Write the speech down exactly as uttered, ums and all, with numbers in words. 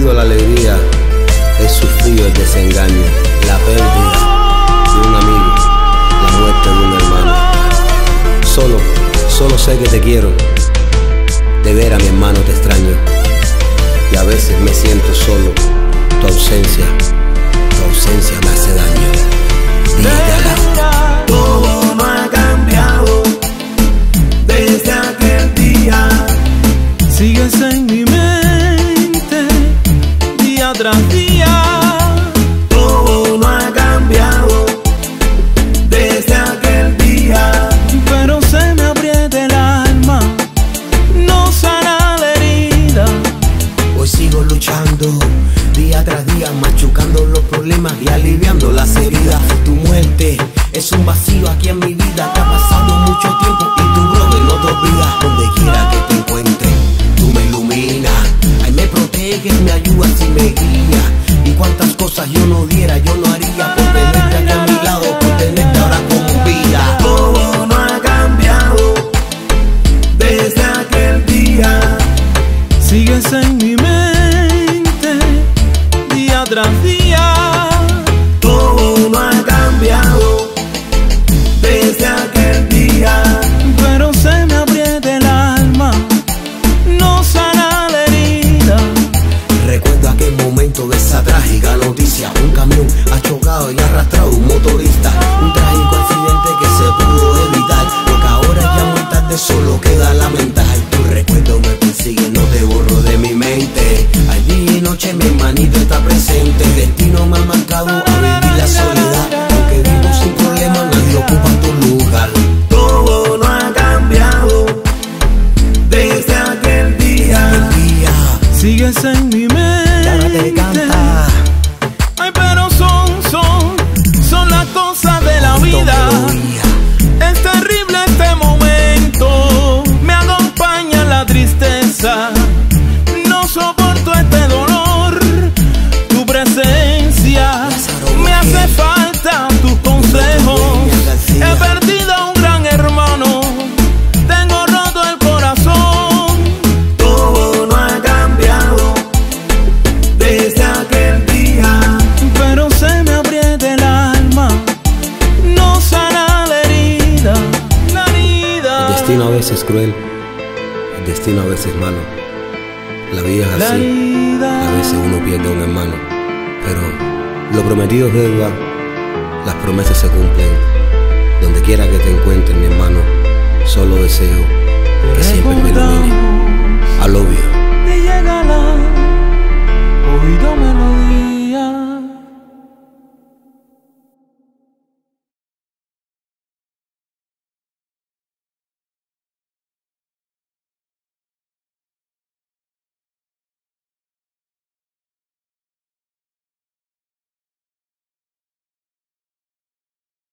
vivido la alegría, he sufrido el desengaño, la pérdida de un amigo, la muerte de un hermano. Solo, solo sé que te quiero, de ver a mi hermano te extraño, y a veces me siento solo, tu ausencia, tu ausencia me hace daño. Dígala. Todo no ha cambiado desde aquel día. Sigues en mi mente día tras día. Todo no ha cambiado desde aquel día. Pero se me aprieta el alma, no sana la herida. Hoy sigo luchando día tras día, machucando los problemas y aliviando las heridas. Tu muerte es un vacío aquí en mi vida, que ha pasado mucho tiempo y tu brother no te olvida. Donde quiera que te encuentre, tú me iluminas, ay, me proteges, me ayudas y me guías. Y cuántas cosas yo no diera, yo no haría por tenerte aquí a mi lado, por tenerte ahora con vida. Todo no ha cambiado desde aquel día. Sigues en mi mente día tras día. Todo no ha cambiado desde aquel día. Pero se me aprieta el alma, no sana la herida. Recuerdo aquel momento de esa trágica noticia. Un camión ha chocado y arrastrado un motorista. Un trágico accidente que se pudo evitar, porque ahora ya muy tarde solo queda lamentar. Tu recuerdo me persigue, no te borro de mi mente. Al día y noche mi hermanito está presente. El destino me ha marcado a vivir la soledad, aunque vivo sin problema, nadie ocupa tu lugar. Todo no ha cambiado desde aquel día. Sigues en mi mente. Canta. Ay, pero son, son, son las cosas de la vida. Es terrible este momento, me acompaña la tristeza. No soporto este dolor, tu presencia me hace falta, tus consejos. He perdido a un gran hermano, tengo roto el corazón. Todo no ha cambiado desde aquel día. Pero se me aprieta el alma, no sana la herida, la herida. El destino a veces es cruel, el destino a veces es malo. La vida es así, a veces uno pierde a un hermano, pero lo prometido es deuda, las promesas se cumplen. Donde quiera que te encuentres, mi hermano, solo deseo que siempre me ilumine. I love you. Y llega la